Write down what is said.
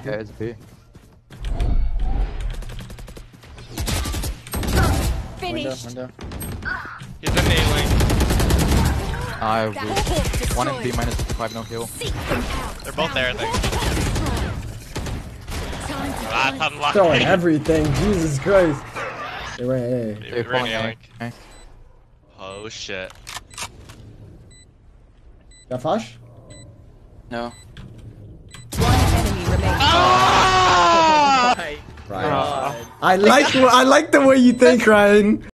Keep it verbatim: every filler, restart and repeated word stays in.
Yeah, it's B. Finished. Window, window. He's in A lane. I will. One and B minus five, no kill. They're both there, I think. That's unlucky. Throwing everything, Jesus Christ. They ran A. They They're ran falling A A. link. Okay. Oh shit. Got flash? No. One enemy remains. Ah! Ryan. I like I like the way you think, Ryan.